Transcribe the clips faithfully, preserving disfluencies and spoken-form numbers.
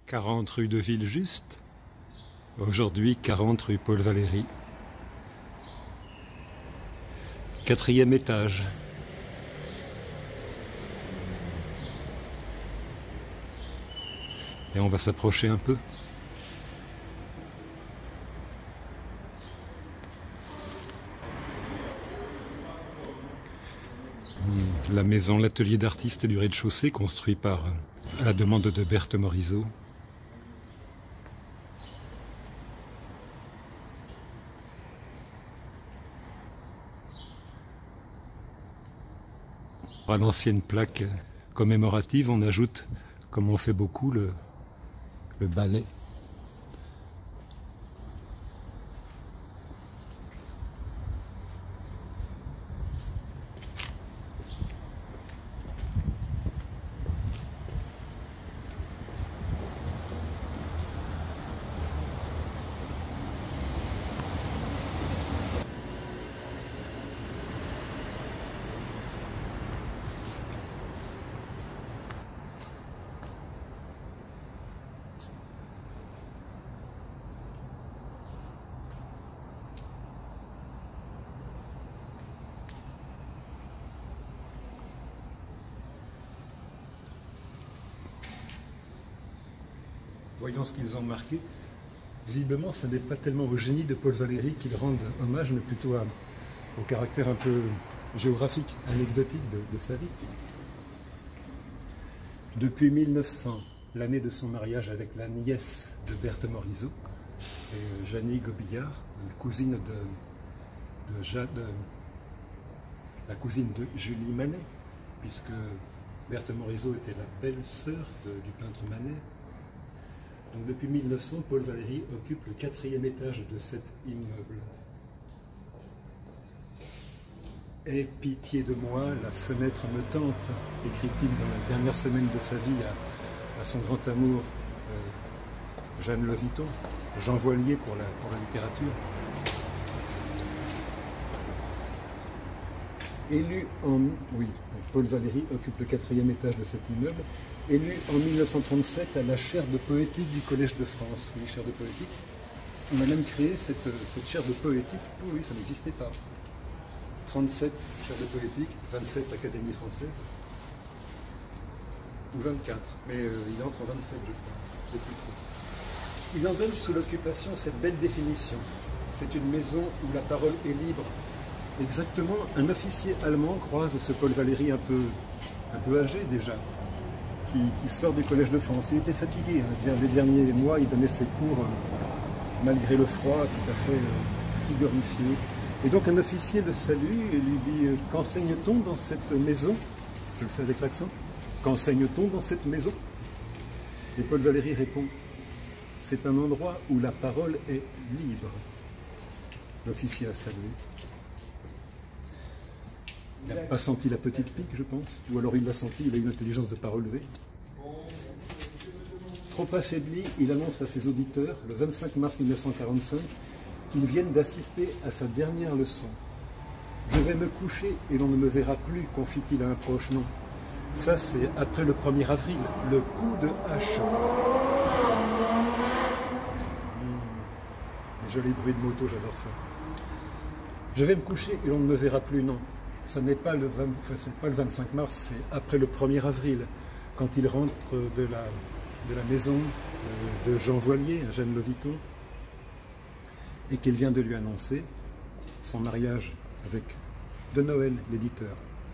quarante rue de Villejuste, aujourd'hui quarante rue Paul Valéry. Quatrième étage. Et on va s'approcher un peu. La maison, l'atelier d'artiste du rez-de-chaussée, construit par, à la demande de Berthe Morisot. À l'ancienne plaque commémorative, on ajoute, comme on fait beaucoup, le, le balai. Voyons ce qu'ils ont marqué. Visiblement, ce n'est pas tellement au génie de Paul Valéry qu'ils rendent hommage, mais plutôt à, au caractère un peu géographique, anecdotique de, de sa vie. Depuis mille neuf cents, l'année de son mariage avec la nièce de Berthe Morisot, et Jeannie Gobillard, cousine de, de, Jeanne, de la cousine de Julie Manet, puisque Berthe Morisot était la belle-sœur du peintre Manet. Donc depuis mille neuf cents, Paul Valéry occupe le quatrième étage de cet immeuble. « Aie pitié de moi, la fenêtre me tente », écrit-il dans la dernière semaine de sa vie à, à son grand amour euh, Jeanne Leviton, Jean Voilier pour la, pour la littérature. Élu en... Oui, Paul Valéry occupe le quatrième étage de cet immeuble. Élu en mille neuf cent trente-sept à la chaire de poétique du Collège de France. Oui, chaire de poétique. On a même créé cette, cette chaire de poétique. Oh oui, ça n'existait pas. trente-sept, chaire de poétique, vingt-sept, Académie française. Ou vingt-quatre, mais euh, il entre en vingt-sept, je crois. Je sais plus trop. Il en donne sous l'occupation cette belle définition. C'est une maison où la parole est libre. Exactement, un officier allemand croise ce Paul Valéry un peu, un peu âgé déjà, qui, qui sort du Collège de France. Il était fatigué, hein. Les derniers mois, il donnait ses cours euh, malgré le froid, tout à fait euh, frigorifié. Et donc un officier le salue et lui dit euh, « Qu'enseigne-t-on dans cette maison ?» Je le fais avec l'accent. « Qu'enseigne-t-on dans cette maison ?» Et Paul Valéry répond « C'est un endroit où la parole est libre. » L'officier a salué. Il n'a pas senti la petite pique, je pense, ou alors il l'a senti, il a eu l'intelligence de ne pas relever. Trop affaibli, il annonce à ses auditeurs, le vingt-cinq mars mille neuf cent quarante-cinq, qu'ils viennent d'assister à sa dernière leçon. « Je vais me coucher et l'on ne me verra plus », confie-t-il à un proche. Non, ça c'est après le premier avril, le coup de hache. Mmh. Des jolis bruits de moto, j'adore ça. « Je vais me coucher et l'on ne me verra plus », non. Ce n'est pas, enfin, pas le vingt-cinq mars, c'est après le premier avril, quand il rentre de la, de la maison de Jean Voilier, Jeanne Leviton, et qu'il vient de lui annoncer son mariage avec De Noël, l'éditeur.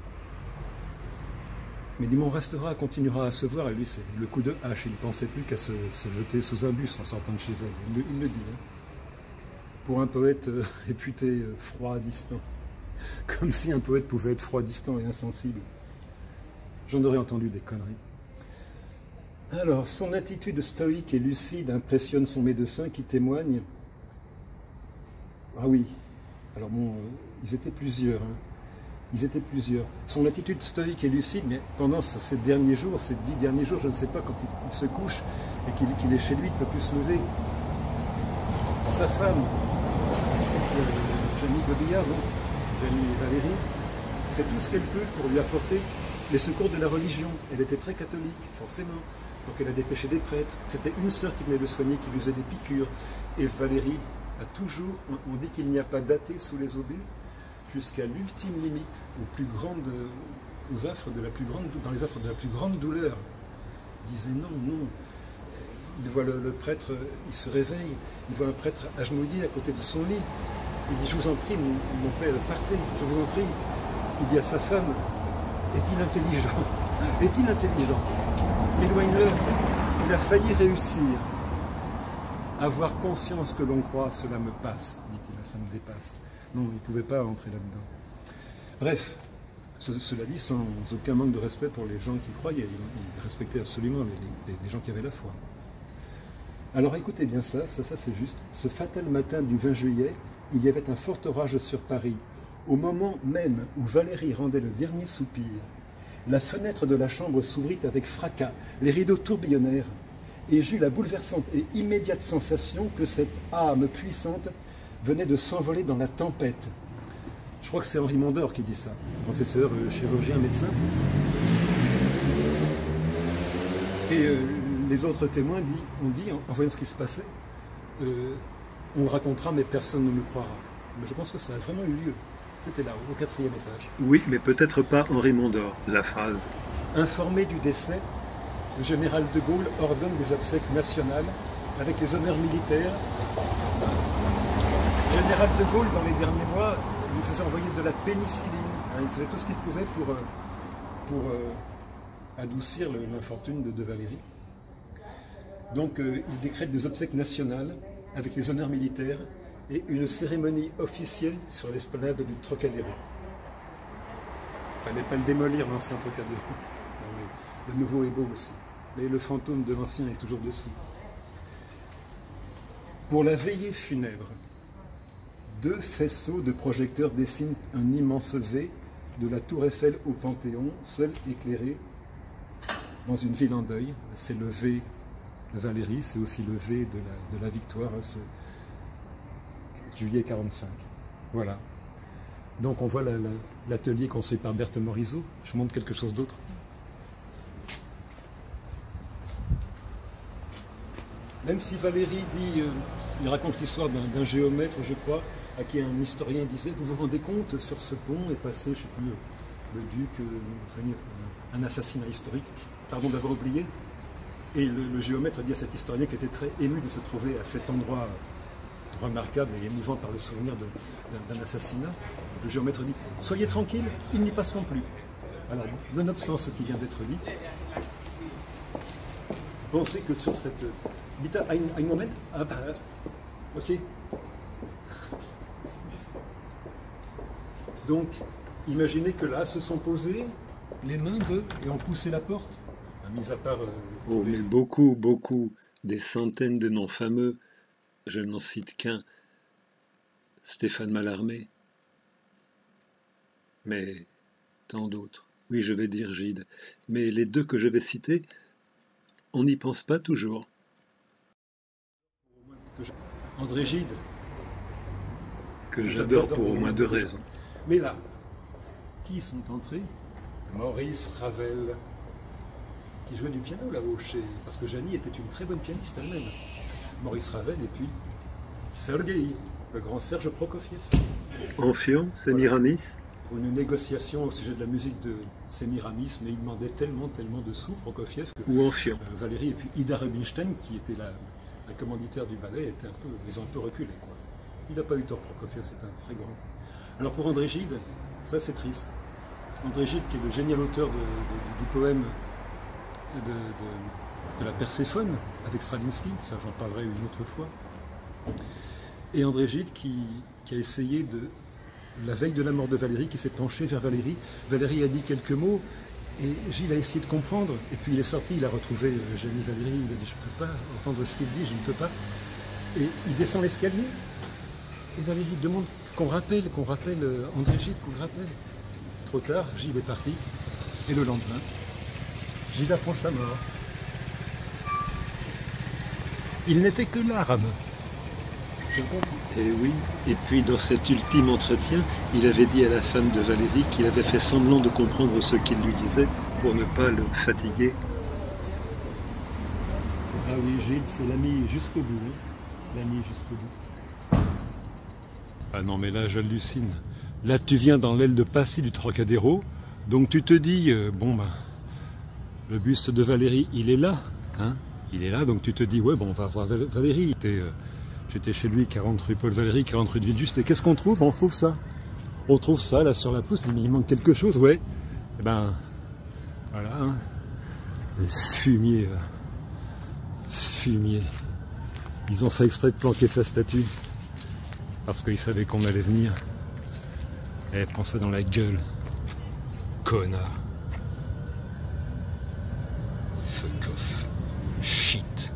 Mais Dumont restera, continuera à se voir, et lui c'est le coup de hache, il ne pensait plus qu'à se, se jeter sous un bus en sortant de chez elle, il, il le dit. Hein. Pour un poète euh, réputé euh, froid, distant. Comme si un poète pouvait être froid, distant et insensible. J'en aurais entendu des conneries. Alors, son attitude stoïque et lucide impressionne son médecin qui témoigne. Ah oui, alors bon, euh, ils étaient plusieurs. Hein. Ils étaient plusieurs. Son attitude stoïque et lucide, mais pendant ces derniers jours, ces dix derniers jours, je ne sais pas, quand il, il se couche et qu'il qu'il est chez lui, il ne peut plus se lever. Sa femme, euh, Jeannie Gobillard, Jeannie Valéry, fait tout ce qu'elle peut pour lui apporter les secours de la religion. Elle était très catholique, forcément. Donc elle a dépêché des prêtres. C'était une sœur qui venait le soigner, qui lui faisait des piqûres. Et Valérie a toujours, on, on dit qu'il n'y a pas d'athée sous les obus, jusqu'à l'ultime limite, aux plus grandes, aux affres de la plus grande, dans les affres de la plus grande douleur. Il disait non, non. Il voit le, le prêtre, il se réveille, il voit un prêtre agenouillé à côté de son lit. Il dit, je vous en prie, mon, mon père, partez, je vous en prie. Il dit à sa femme, est-il intelligent? Est-il intelligent? Éloigne-le. Il a failli réussir. Avoir conscience que l'on croit, cela me passe, dit-il, ça me dépasse. Non, il ne pouvait pas entrer là-dedans. Bref, ce, cela dit, sans aucun manque de respect pour les gens qui croyaient. Il, il respectait absolument les, les, les gens qui avaient la foi. Alors écoutez bien ça, ça, ça c'est juste. Ce fatal matin du vingt juillet, il y avait un fort orage sur Paris. Au moment même où Valérie rendait le dernier soupir, la fenêtre de la chambre s'ouvrit avec fracas, les rideaux tourbillonnèrent, et j'eus la bouleversante et immédiate sensation que cette âme puissante venait de s'envoler dans la tempête. Je crois que c'est Henri Mondor qui dit ça, professeur, euh, chirurgien, médecin. Et euh, les autres témoins dit, ont dit, en voyant ce qui se passait, euh, on le racontera, mais personne ne nous croira. Mais je pense que ça a vraiment eu lieu. C'était là, au quatrième étage. Oui, mais peut-être pas Henri Mondor, la phrase. Informé du décès, le général de Gaulle ordonne des obsèques nationales avec les honneurs militaires. Le général de Gaulle, dans les derniers mois, lui faisait envoyer de la pénicilline. Il faisait tout ce qu'il pouvait pour, pour euh, adoucir l'infortune de, de Valérie. Donc euh, il décrète des obsèques nationales avec les honneurs militaires et une cérémonie officielle sur l'esplanade du Trocadéro. Il ne fallait pas le démolir, l'ancien Trocadéro. Le nouveau est beau aussi. Mais le fantôme de l'ancien est toujours dessous. Pour la veillée funèbre, deux faisceaux de projecteurs dessinent un immense V de la tour Eiffel au Panthéon, seul éclairé dans une ville en deuil. C'est le V de Valérie, c'est aussi le V de la, de la victoire, hein, ce juillet quarante-cinq. Voilà. Donc on voit l'atelier la, la, construit par Berthe Morisot. Je vous montre quelque chose d'autre. Même si Valérie dit, euh, il raconte l'histoire d'un géomètre, je crois, à qui un historien disait, vous vous rendez compte, sur ce pont est passé, je ne sais plus, le duc, euh, enfin, un assassinat historique, pardon d'avoir oublié. Et le, le géomètre dit à cet historien qui était très ému de se trouver à cet endroit remarquable et émouvant par le souvenir d'un assassinat. Le géomètre dit, soyez tranquille, ils n'y passeront plus. Alors, nonobstant ce qui vient d'être dit, pensez que sur cette... Bitte, ein, ein Moment. Ok. Donc, imaginez que là, se sont posés les mains d'eux et ont poussé la porte. Mis à part... Euh, oh, mais beaucoup, beaucoup, des centaines de noms fameux, je n'en cite qu'un, Stéphane Mallarmé, mais tant d'autres. Oui, je vais dire Gide, mais les deux que je vais citer, on n'y pense pas toujours. André Gide. Que j'adore pour au moins deux raisons. Mais là, qui sont entrés? Maurice Ravel, qui jouait du piano là-haut, chez... parce que Janie était une très bonne pianiste elle-même. Maurice Ravel et puis Sergueï, le grand Serge Prokofiev. Amphion, Sémiramis. Voilà. Pour une négociation au sujet de la musique de Sémiramis, mais il demandait tellement, tellement de sous, Prokofiev, que Ou Amphion. Euh, Valérie et puis Ida Rubinstein, qui était la, la commanditaire du ballet, étaient un peu, ils ont un peu reculé, quoi. Il n'a pas eu tort, Prokofiev, c'est un très grand. Alors pour André Gide, ça c'est triste. André Gide, qui est le génial auteur de, de, du poème de, de, de la Perséphone, avec Stravinsky, ça j'en parlerai une autre fois. Et André Gide qui, qui a essayé de, la veille de la mort de Valérie, qui s'est penché vers Valérie. Valérie a dit quelques mots, et Gide a essayé de comprendre, et puis il est sorti, il a retrouvé Janie Valérie, il a dit je ne peux pas entendre ce qu'il dit, je ne peux pas. Et il descend l'escalier, et Valérie demande qu'on rappelle, qu'on rappelle André Gide, qu'on le rappelle. Trop tard, Gide est parti, et le lendemain, Gide apprend sa mort. Il n'était que l'âme. Je comprends. Et oui, et puis dans cet ultime entretien, il avait dit à la femme de Valérie qu'il avait fait semblant de comprendre ce qu'il lui disait pour ne pas le fatiguer. Ah oui, Gilles, c'est l'ami jusqu'au bout. Hein. L'ami jusqu'au bout. Ah non, mais là, j'hallucine. Là, tu viens dans l'aile de Passy du Trocadéro, donc tu te dis, euh, bon, ben, le buste de Valérie, il est là, hein, il est là, donc tu te dis, ouais, bon, on va voir Valérie. Euh, J'étais chez lui, quarante rue Paul Valéry, quarante rue de Villejuste, et qu'est-ce qu'on trouve? On trouve ça. On trouve ça, là, sur la pousse, mais il manque quelque chose, ouais. Eh ben, voilà, hein. Les fumiers, là. Fumiers. Ils ont fait exprès de planquer sa statue. Parce qu'ils savaient qu'on allait venir. Eh, prends ça dans la gueule. Connard. Fuck off. Shit.